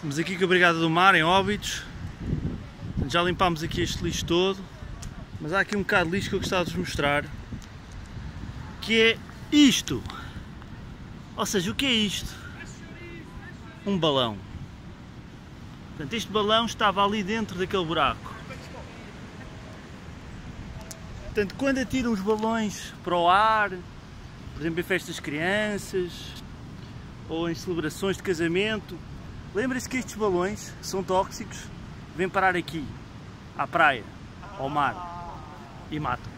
Estamos aqui com a Brigada do Mar, em Óbidos. Já limpámos aqui este lixo todo, mas há aqui um bocado de lixo que eu gostava de vos mostrar, que é isto. Ou seja, o que é isto? Um balão. Portanto, este balão estava ali dentro daquele buraco. Portanto, quando atiram os balões para o ar, por exemplo em festas de crianças ou em celebrações de casamento, lembrem-se que estes balões são tóxicos, vêm parar aqui, à praia, ao mar, e matam.